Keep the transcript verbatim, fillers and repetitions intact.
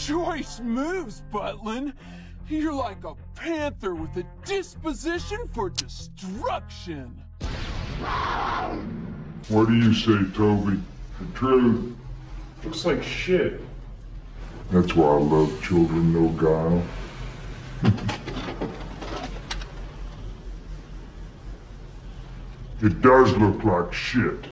Choice moves, Butlin. You're like a panther with a disposition for destruction. What do you say, Toby? The truth. Looks like shit. That's why I love children, no guile. It does look like shit.